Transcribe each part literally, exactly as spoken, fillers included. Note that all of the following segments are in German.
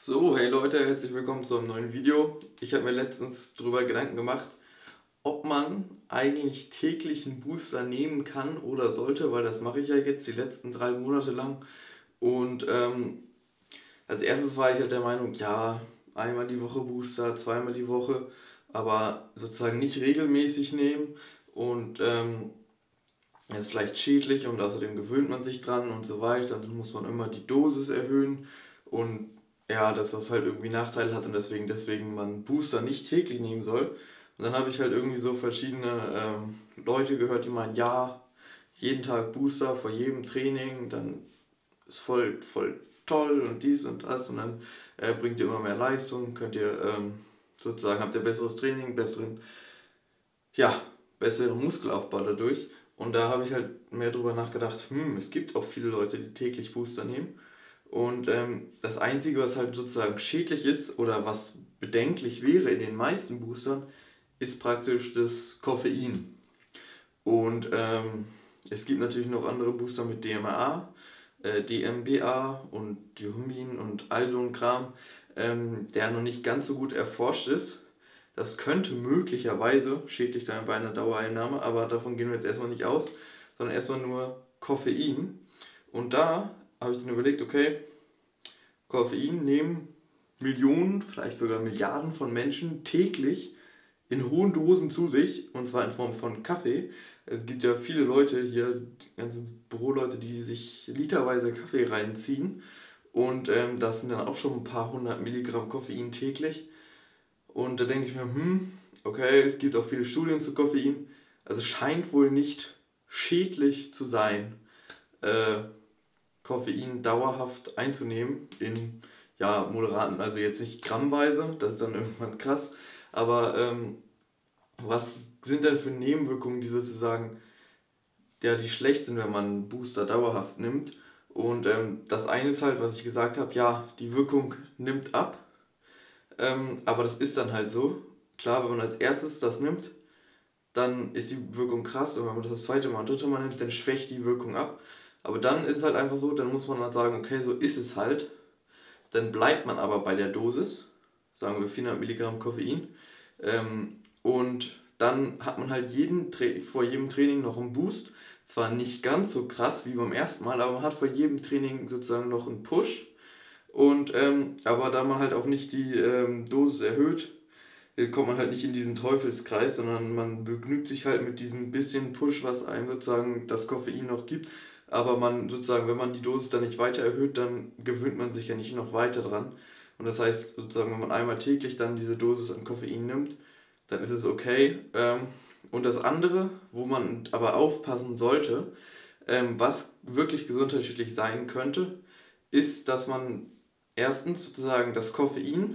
So, hey Leute, herzlich willkommen zu einem neuen Video. Ich habe mir letztens darüber Gedanken gemacht, ob man eigentlich täglich einen Booster nehmen kann oder sollte, weil das mache ich ja jetzt die letzten drei Monate lang. Und ähm, als erstes war ich halt der Meinung, ja, einmal die Woche Booster, zweimal die Woche, aber sozusagen nicht regelmäßig nehmen. Und ähm, das ist vielleicht schädlich und außerdem gewöhnt man sich dran und so weiter. Dann muss man immer die Dosis erhöhen und ja, dass das halt irgendwie Nachteile hat und deswegen, deswegen man Booster nicht täglich nehmen soll. Und dann habe ich halt irgendwie so verschiedene ähm, Leute gehört, die meinen, ja, jeden Tag Booster vor jedem Training, dann ist voll, voll toll und dies und das und dann äh, bringt ihr immer mehr Leistung, könnt ihr ähm, sozusagen, habt ihr besseres Training, besseren, ja, besseren Muskelaufbau dadurch. Und da habe ich halt mehr drüber nachgedacht, hm, es gibt auch viele Leute, die täglich Booster nehmen. Und ähm, das Einzige, was halt sozusagen schädlich ist oder was bedenklich wäre in den meisten Boostern, ist praktisch das Koffein. Und ähm, es gibt natürlich noch andere Booster mit D M A, äh, D M B A und Dihumin und all so ein Kram, ähm, der noch nicht ganz so gut erforscht ist. Das könnte möglicherweise schädlich sein bei einer Dauereinnahme, aber davon gehen wir jetzt erstmal nicht aus, sondern erstmal nur Koffein. Und da habe ich dann überlegt, okay, Koffein nehmen Millionen, vielleicht sogar Milliarden von Menschen täglich in hohen Dosen zu sich, und zwar in Form von Kaffee. Es gibt ja viele Leute hier, die ganzen Büroleute, die sich literweise Kaffee reinziehen. Und ähm, das sind dann auch schon ein paar hundert Milligramm Koffein täglich. Und da denke ich mir, hm, okay, es gibt auch viele Studien zu Koffein. Also es scheint wohl nicht schädlich zu sein, äh, Koffein dauerhaft einzunehmen in ja, moderaten, also jetzt nicht grammweise, das ist dann irgendwann krass, aber ähm, was sind denn für Nebenwirkungen, die sozusagen, ja, die schlecht sind, wenn man einen Booster dauerhaft nimmt? Und ähm, das eine ist halt, was ich gesagt habe, ja, die Wirkung nimmt ab, ähm, aber das ist dann halt so. Klar, wenn man als erstes das nimmt, dann ist die Wirkung krass und wenn man das das zweite Mal und dritte Mal nimmt, dann schwächt die Wirkung ab. Aber dann ist es halt einfach so, dann muss man halt sagen, okay, so ist es halt. Dann bleibt man aber bei der Dosis, sagen wir vierhundert Milligramm Koffein. Ähm, und dann hat man halt jeden Tra- vor jedem Training noch einen Boost. Zwar nicht ganz so krass wie beim ersten Mal, aber man hat vor jedem Training sozusagen noch einen Push. Und ähm, aber da man halt auch nicht die ähm, Dosis erhöht, äh, kommt man halt nicht in diesen Teufelskreis, sondern man begnügt sich halt mit diesem bisschen Push, was einem sozusagen das Koffein noch gibt. Aber man sozusagen, wenn man die Dosis dann nicht weiter erhöht, dann gewöhnt man sich ja nicht noch weiter dran. Und das heißt sozusagen, wenn man einmal täglich dann diese Dosis an Koffein nimmt, dann ist es okay. Ähm, und das andere, wo man aber aufpassen sollte, ähm, was wirklich gesundheitsschädlich sein könnte, ist, dass man erstens sozusagen das Koffein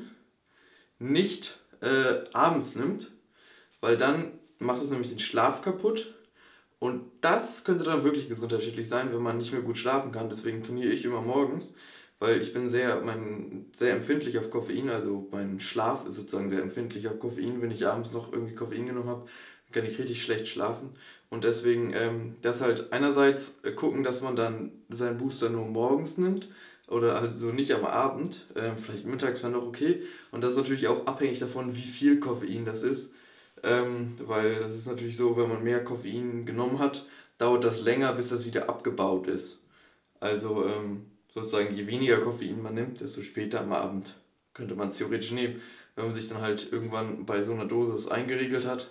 nicht äh, abends nimmt, weil dann macht es nämlich den Schlaf kaputt und das könnte dann wirklich gesundheitsschädlich sein, wenn man nicht mehr gut schlafen kann. Deswegen trainiere ich immer morgens, weil ich bin sehr, mein, sehr empfindlich auf Koffein, also mein Schlaf ist sozusagen sehr empfindlich auf Koffein. Wenn ich abends noch irgendwie Koffein genommen habe, kann ich richtig schlecht schlafen. Und deswegen ähm, das halt einerseits äh, gucken, dass man dann seinen Booster nur morgens nimmt oder also nicht am Abend, ähm, vielleicht mittags wäre noch okay. Und das ist natürlich auch abhängig davon, wie viel Koffein das ist. Ähm, weil das ist natürlich so, wenn man mehr Koffein genommen hat, dauert das länger, bis das wieder abgebaut ist. Also ähm, sozusagen, je weniger Koffein man nimmt, desto später am Abend könnte man es theoretisch nehmen. Wenn man sich dann halt irgendwann bei so einer Dosis eingeregelt hat,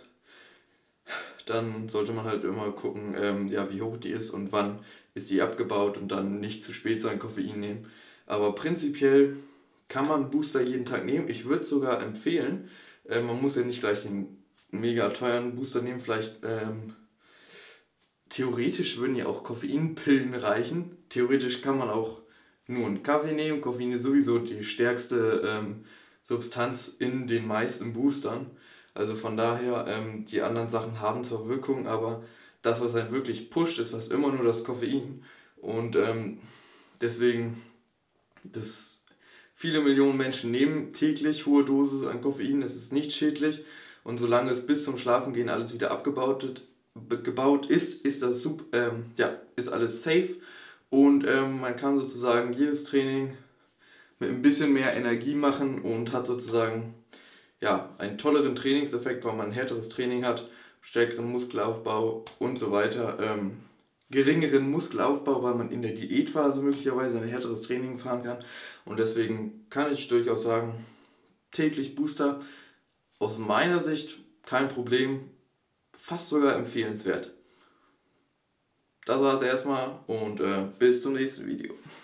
dann sollte man halt immer gucken, ähm, ja, wie hoch die ist und wann ist die abgebaut und dann nicht zu spät sein Koffein nehmen. Aber prinzipiell kann man Booster jeden Tag nehmen. Ich würde sogar empfehlen, äh, man muss ja nicht gleich den mega teuren Booster nehmen, vielleicht ähm, theoretisch würden ja auch Koffeinpillen reichen. Theoretisch kann man auch nur einen Kaffee nehmen. Koffein ist sowieso die stärkste ähm, Substanz in den meisten Boostern. Also von daher, ähm, die anderen Sachen haben zwar Wirkung, aber das, was einen wirklich pusht, ist fast immer nur das Koffein. Und ähm, deswegen, das viele Millionen Menschen nehmen täglich hohe Dosis an Koffein, es ist nicht schädlich. Und solange es bis zum Schlafengehen alles wieder abgebaut, gebaut ist, ist das super, ähm, ja, ist alles safe. Und ähm, man kann sozusagen jedes Training mit ein bisschen mehr Energie machen und hat sozusagen ja, einen tolleren Trainingseffekt, weil man ein härteres Training hat, stärkeren Muskelaufbau und so weiter. Ähm, geringeren Muskelaufbau, weil man in der Diätphase möglicherweise ein härteres Training fahren kann. Und deswegen kann ich durchaus sagen, täglich Booster aus meiner Sicht kein Problem, fast sogar empfehlenswert. Das war es erstmal und äh, bis zum nächsten Video.